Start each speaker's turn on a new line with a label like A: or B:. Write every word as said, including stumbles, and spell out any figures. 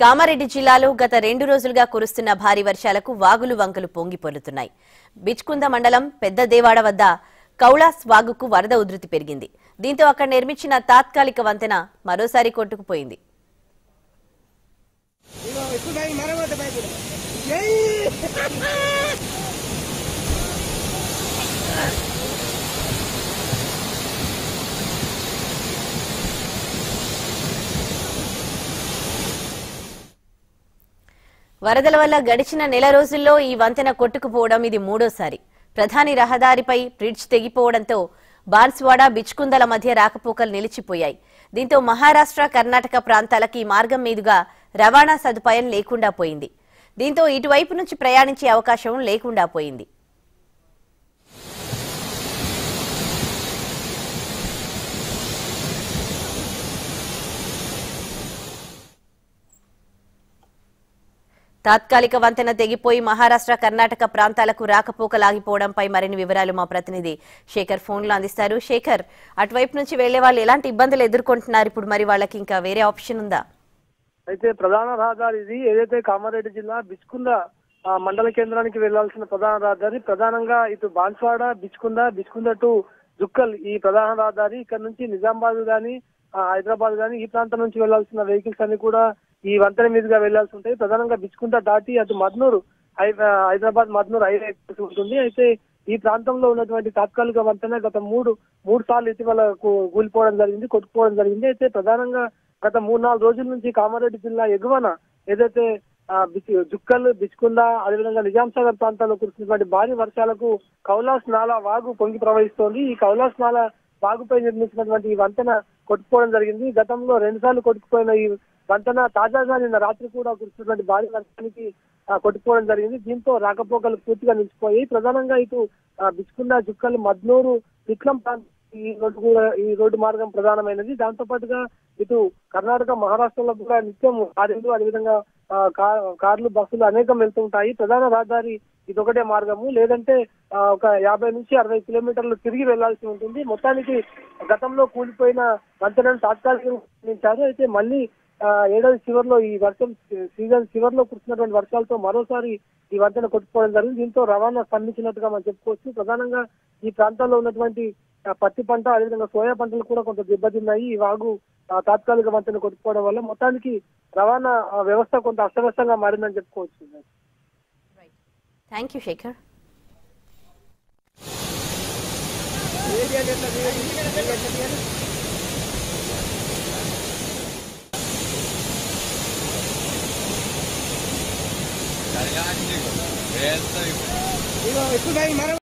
A: కామారెడ్డి జిల్లాలో గత రెండు రోజులుగా కురుస్తున్న భారీ వర్షాలకు వాగులు వంకలు పొంగి పొర్లుతున్నాయి. బిచ్కుంద మండలం పెద్ద దేవాడ వద్ద కౌలాస్ వాగుకు వరద ఉధృతి పెరిగింది. దీంతో అక్కడ నిర్మించిన తాత్కాలిక వంతెన మరోసారి కొట్టుకుపోయింది. వరదల వల్ల గడిచిన నెల రోజుల్లో ఈ వంతెన కొట్టుకుపోవడం ఇది మూడోసారి. ప్రధాని రహదారిపై బ్రిడ్జ్ తెగిపోవడంతో బాన్స్వాడ బిచ్కుందల మధ్య రాకపోకలు నిలిచిపోయాయి. దీంతో మహారాష్ట్ర కర్ణాటక ప్రాంతాలకి ఈ మార్గం మీదుగా రవాణా సదుపాయం లేకుండా పోయింది. దీంతో ఇటువైపు నుంచి ప్రయాణించే అవకాశం లేకుండా పోయింది. తాత్కాలిక వంతెన తెగిపోయి మహారాష్ట్ర కర్ణాటక ప్రాంతాలకు రాకపోకలాగిపోవడంపై మరిన్ని వివరాలు మా ప్రతినిధి శేఖర్ ఫోన్ లో అందిస్తారు. శేఖర్, అటువైపు నుంచి వెళ్లే వాళ్ళు ఎలాంటి ఇబ్బందులు ఎదుర్కొంటున్నారు? ఇప్పుడు మరి వాళ్ళకి ఇంకా వేరే ఆప్షన్ ఉందా?
B: అయితే ప్రధాన రహదారి ఇది ఏదైతే కామారెడ్డి జిల్లా బిచ్కుంద మండల కేంద్రానికి వెళ్లాల్సిన ప్రధాన రహదారి, ప్రధానంగా ఇటు బాన్స్వాడ బిచ్కుంద బిచ్కుంద టు జుక్కల్ ఈ ప్రధాన రహదారి. ఇక్కడ నుంచి నిజామాబాద్ గానీ హైదరాబాద్ గానీ ఈ ప్రాంతం నుంచి వెళ్లాల్సిన వెహికల్స్ అన్ని కూడా ఈ వంతెన మీదుగా వెళ్లాల్సి ఉంటాయి. ప్రధానంగా బిచ్కుంద దాటి అటు మద్నూరు హైదరాబాద్ మద్నూరు హైవే ఉంటుంది. అయితే ఈ ప్రాంతంలో ఉన్నటువంటి తాత్కాలిక వంతెన గత మూడు మూడు సార్లు ఇటీవల కూలిపోవడం జరిగింది, కొట్టుకుపోవడం జరిగింది. అయితే ప్రధానంగా గత మూడు నాలుగు రోజుల నుంచి కామారెడ్డి జిల్లా ఎగువన ఏదైతే జుక్కల్ బిచ్కుంద అదేవిధంగా నిజాంసాగర్ ప్రాంతాల్లో కురుస్తున్నటువంటి భారీ వర్షాలకు కౌలాస్ నాలా వాగు పొంగి ప్రవహిస్తోంది. ఈ కౌలాస్ నాలా వాగుపై నిర్మించినటువంటి ఈ వంతెన కొట్టుకుపోవడం జరిగింది. గతంలో రెండు సార్లు కొట్టుకుపోయిన ఈ వంతెన తాజాగా నిన్న రాత్రి కూడా కురుస్తున్నటువంటి భారీ వర్షానికి కొట్టుకోవడం జరిగింది. దీంతో రాకపోకలు పూర్తిగా నిలిచిపోయాయి. ప్రధానంగా ఇటు బిచ్కుంద జుక్కల్ మద్నూరు విక్లం ప్రాంతం ఈ రోడ్డు కూడా ఈ రోడ్డు మార్గం ప్రధానమైనది. దాంతో పాటుగా ఇటు కర్ణాటక మహారాష్ట్రలో కూడా నిత్యం లారీలు అదేవిధంగా కార్లు బస్సులు అనేకం వెళ్తుంటాయి. ప్రధాన రహదారి ఇదొకటే మార్గము, లేదంటే ఒక యాభై నుంచి అరవై కిలోమీటర్లు తిరిగి వెళ్లాల్సి ఉంటుంది. మొత్తానికి గతంలో కూలిపోయిన వంతెనను తాత్కాలికంగా నిర్మించారు. అయితే మళ్ళీ ఏడాది చివరిలో ఈ వర్షం సీజన్ చివరిలో కురుస్తున్నటువంటి వర్షాలతో మరోసారి ఈ వంతెన కొట్టుకోవడం జరిగింది. దీంతో రవాణా స్తంభించినట్టుగా మనం చెప్పుకోవచ్చు. ప్రధానంగా ఈ ప్రాంతాల్లో ఉన్నటువంటి పత్తి పంట అదేవిధంగా సోయా పంటలు కూడా కొంత దెబ్బతిన్నాయి. ఈ వాగు తాత్కాలిక వంతెన కొట్టుకోవడం వల్ల మొత్తానికి రవాణా వ్యవస్థ కొంత అస్తవ్యస్తంగా మారిందని చెప్పుకోవచ్చు.
A: Thank you Shekhar.
C: ఎక్కువ